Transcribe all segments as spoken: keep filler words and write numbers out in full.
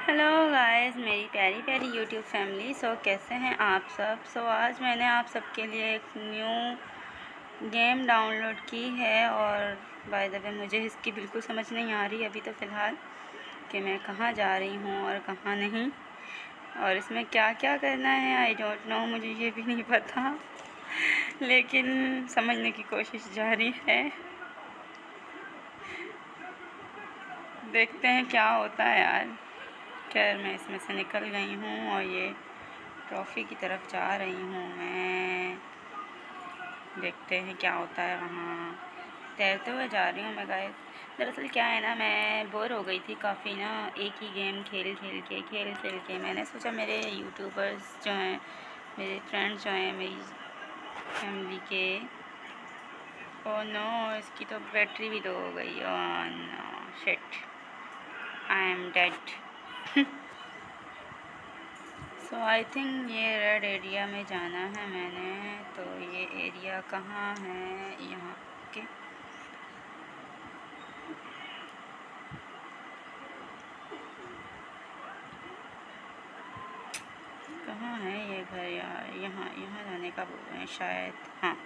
Hello guys, मेरी प्यारी प्यारी यूट्यूब फैमिली। सो कैसे हैं आप सब। सो so, आज मैंने आप सबके लिए एक न्यू गेम डाउनलोड की है और बाय द वे मुझे इसकी बिल्कुल समझ नहीं आ रही अभी तो फ़िलहाल कि मैं कहाँ जा रही हूँ और कहाँ नहीं, और इसमें क्या क्या करना है आई डोंट नो, मुझे ये भी नहीं पता लेकिन समझने की कोशिश जारी है। देखते हैं क्या होता है यार। खैर, मैं इसमें से निकल गई हूँ और ये ट्रॉफ़ी की तरफ जा रही हूँ मैं। देखते हैं क्या होता है। वहाँ तैरते हुए जा रही हूँ मैं गाइस। दरअसल क्या है ना, मैं बोर हो गई थी काफ़ी ना, एक ही गेम खेल खेल के खेल खेल के मैंने सोचा मेरे यूट्यूबर्स जो हैं, मेरे फ्रेंड्स जो हैं, मेरी फैमिली के, ओह नो इसकी तो बैटरी भी लो हो गई। Oh no shit, I am dead. So I think ये रेड एरिया में जाना है मैंने। तो ये एरिया कहाँ है यहाँ के? कहाँ है ये घर यार? यहाँ यहाँ जाने का बोल रहे हैं शायद। हाँ,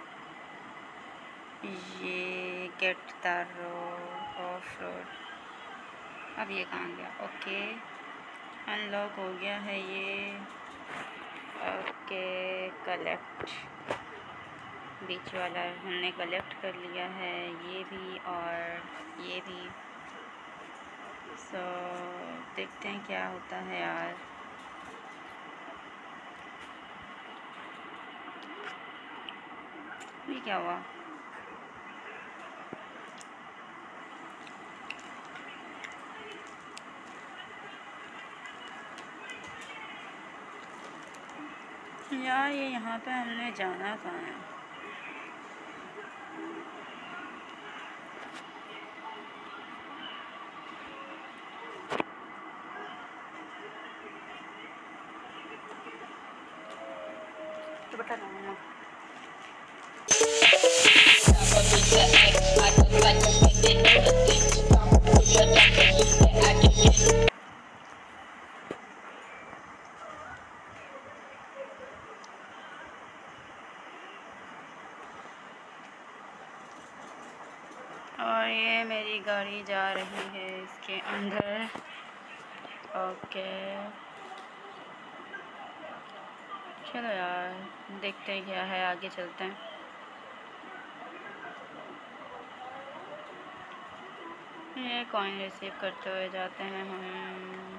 ये get the road off road. अब ये कहाँ गया? ओके, अनलॉक हो गया है ये। ओके, कलेक्ट, बीच वाला हमने कलेक्ट कर लिया है, ये भी और ये भी। सो so, देखते हैं क्या होता है यार। ये क्या हुआ? यार ये यहाँ पे हमने जाना कहाँ है? तो बता दो मम्मा। और ये मेरी गाड़ी जा रही है इसके अंदर। ओके चलो यार, देखते हैं क्या है, आगे चलते हैं। ये कॉइन रिसीव करते हुए जाते हैं हम।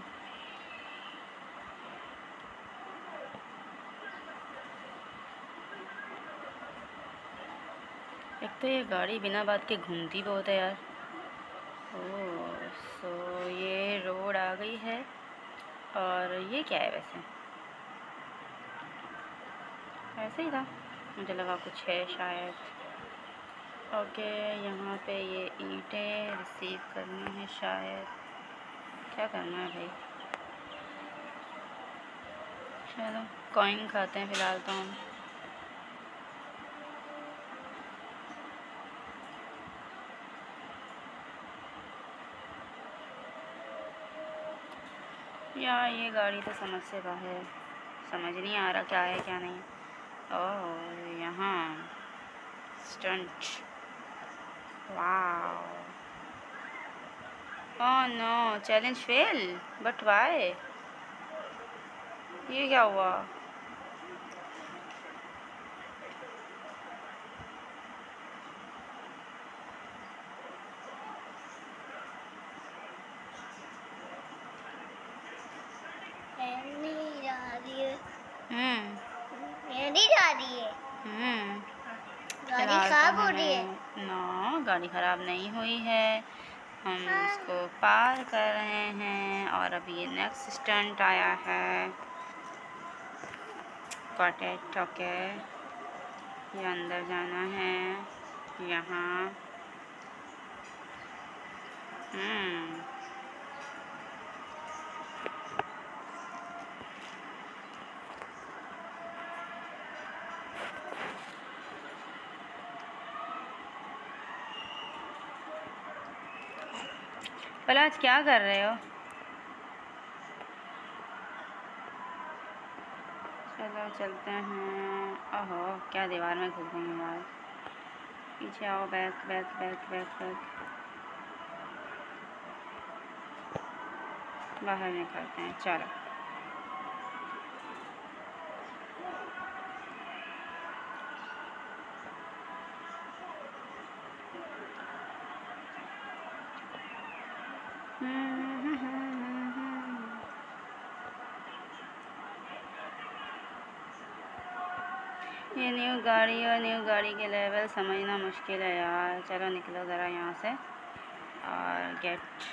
एक तो ये गाड़ी बिना बात के घूमती बहुत है यार। ओह सो ये रोड आ गई है। और ये क्या है? वैसे ऐसे ही था, मुझे लगा कुछ है शायद। ओके, यहाँ पे ये ईंटें रिसीव करनी है शायद। क्या करना है भाई? चलो कॉइन खाते हैं फ़िलहाल तो हम। यार ये गाड़ी तो समझ से बाहर, समझ नहीं आ रहा क्या है क्या नहीं। ओह यहाँ stunt, wow. Oh no, challenge fail, but why? ये क्या हुआ? नहीं जा रही है। हम्म ये नहीं जा रही है। हम्म गाड़ी खराब हो रही है। नो, गाड़ी ख़राब नहीं हुई है, हम इसको पार कर रहे हैं। और अभी ये नेक्स्ट स्टंट आया है। Got it. ओके, ये अंदर जाना है यहाँ। हम्म भला आज क्या कर रहे हो? चलो चलते हैं। ओहो क्या दीवार में घुस गई यार। पीछे आओ, back back back back back. बाहर निकलते हैं चलो। ये न्यू गाड़ी और न्यू गाड़ी के लेवल समझना मुश्किल है यार। चलो निकलो ज़रा यहाँ से और gate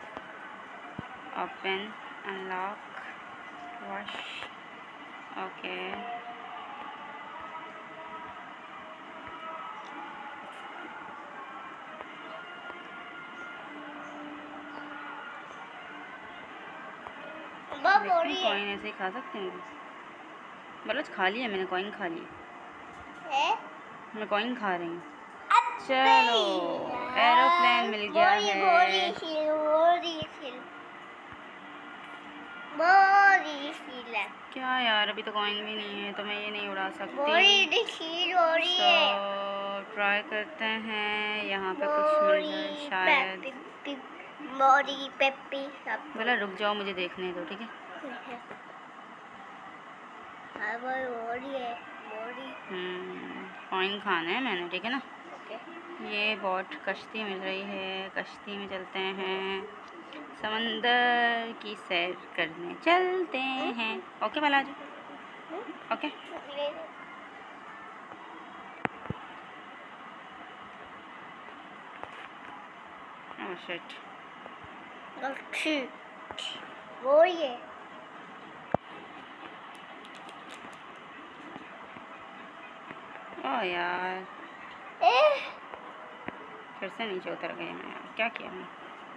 open unlock wash. Okay coin ऐसे ही खा सकते हैं। बलोच खा लिया मैंने, कॉइन खा ली है? मैं कॉइन खा रही हूँ। चलो एरोप्लेन मिल गया है। बोरी सील, बोरी सील, बोरी सील। क्या यार अभी तो कॉइन भी नहीं है तो मैं ये नहीं उड़ा सकती। बोरी सील हो रही है। तो ट्राई करते हैं यहाँ पे कुछ मिल जाए शायद। बोरी पेप्पी बोला रुक जाओ मुझे देखने दो ठीक है। हम्म कॉइन खाना है मैंने ठीक है ना। ये बोट कश्ती मिल रही है, कश्ती में चलते हैं, समंदर की सैर करने चलते हैं। Okay Balaji okay. Oh shit वो ये ओ यार फिर से नीचे उतर गई मैं यार। क्या किया मैं?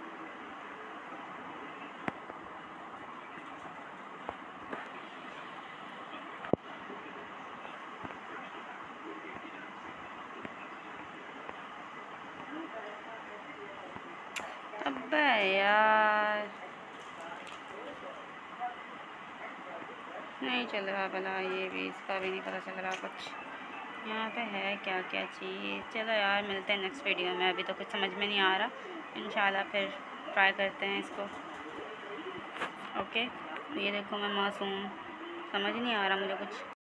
अबे यार नहीं चल रहा भला, ये भी इसका भी नहीं पता चल रहा कुछ यहाँ पे है क्या क्या चीज़। चलो यार मिलते हैं नेक्स्ट वीडियो में। अभी तो कुछ समझ में नहीं आ रहा, इंशाल्लाह फिर ट्राई करते हैं इसको। ओके तो ये देखो मैं मासूम, समझ नहीं आ रहा मुझे कुछ।